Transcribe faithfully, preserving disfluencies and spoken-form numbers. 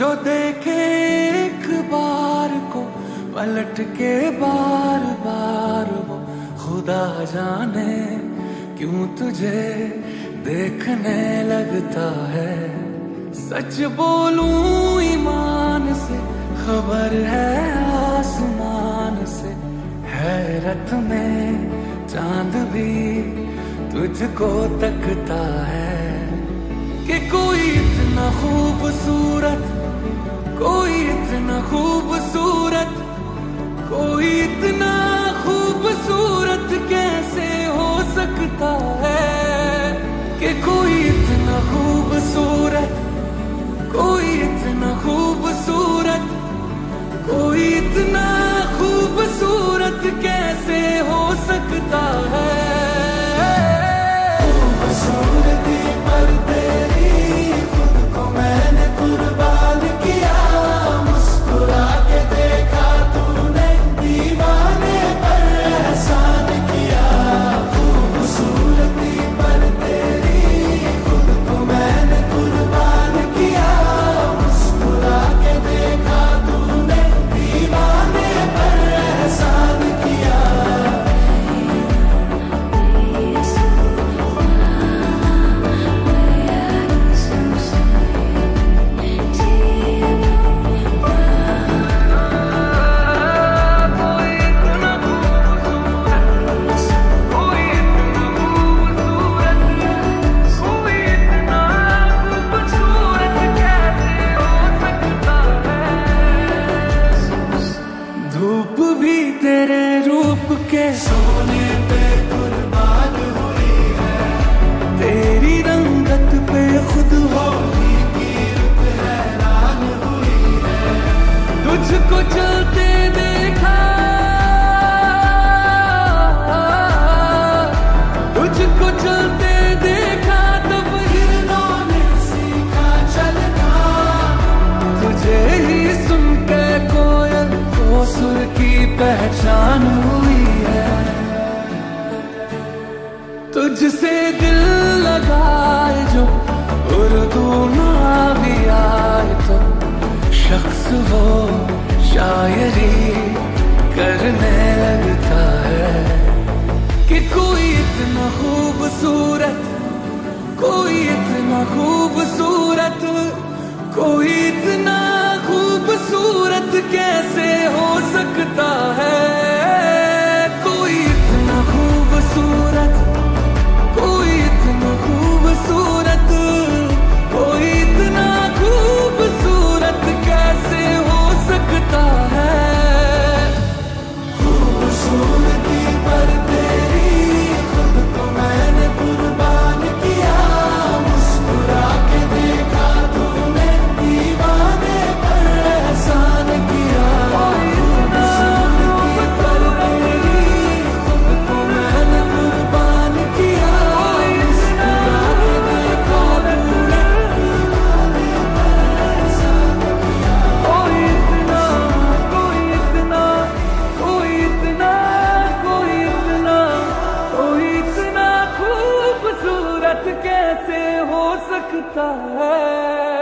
जो देखे एक बार को पलट के बार बार वो खुदा जाने क्यों तुझे देखने लगता है। सच बोलूं ईमान से खबर है आसमान से, हैरत में चांद भी तुझको तकता है कि कोई इतना खूबसूरत, कोई इतना खूबसूरत, कोई इतना खूबसूरत कैसे हो सकता है कि कोई इतना खूबसूरत, कोई इतना खूबसूरत, कोई इतना खूबसूरत कैसे हो सकता है। खूबसूरती पर तेरी खुद को मैंने कुर्बान किया, मुस्कुरा के देखा तूने दीवाने पर एहसान किया। खूबसूरती पर तेरी खुद को मैंने कुर्बान किया, मुस्कुरा के देखा तूने दीवाने पर एहसान किया। धूप भी तेरे रूप के सोने पे कुर्बान हुई है, तेरी रंगत पे खुद होली की रुत हैरान हुई है। तुझको चलते देखा, तुझको चलते देखा तब हिरणों ने सीखा चलना। तुझे ही सुन के कोयल को सुर की पहचान हुई है। तुझसे दिल लगाए जो उर्दू ना भी आए तो शख्स वो शायरी करने लगता है कि कोई इतना खूबसूरत, कोई इतना खूबसूरत, कोई इतना खूबसूरत कैसे हो सकता है। कोई इतना खूबसूरत, कोई इतना खूबसूरत, कोई इतना खूबसूरत कैसे हो सकता है। खूबसूरती पर तेरी खुद को मैंने कुर्बान किया, मुस्कुरा के देखा तूने दीवाने पर एहसान किया। खूबसूरती पर तेरी खुद को मैंने कुर्बान किया, मुस्कुरा के देखा तूने दीवाने पर एहसान किया। कोई इतना, कोई इतना, कोई इतना, कोई इतना, कोई इतना खूबसूरत कैसे हो सकता है।